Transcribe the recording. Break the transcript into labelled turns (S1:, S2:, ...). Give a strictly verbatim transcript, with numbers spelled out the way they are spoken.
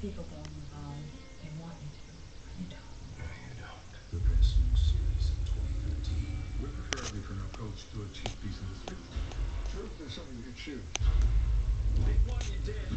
S1: people don't move on. They want you to, but you don't.
S2: No, you don't. The best new series of twenty thirteen. We're preferably from our coach to a cheap piece of this.
S3: Truth is something you choose.
S2: They want you dead.